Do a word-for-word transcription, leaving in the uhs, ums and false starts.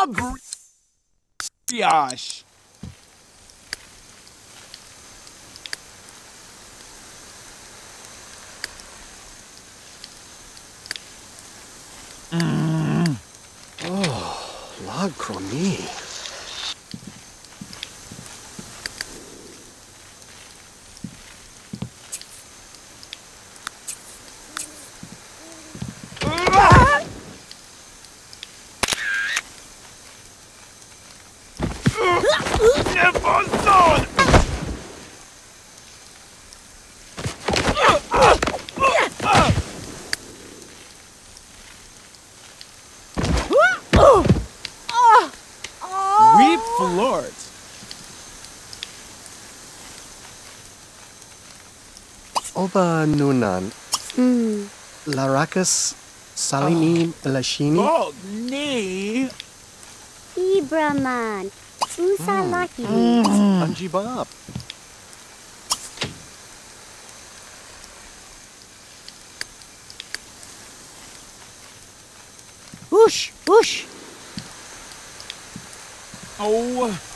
Gosh. Mm. Oh, Lag Crony. We floored. Oba Nunan. Hmm. Laracus Salini Belashini. Oh, nee. Ibraman. Usalaki. Anjibab. Whoosh, whoosh. Oh.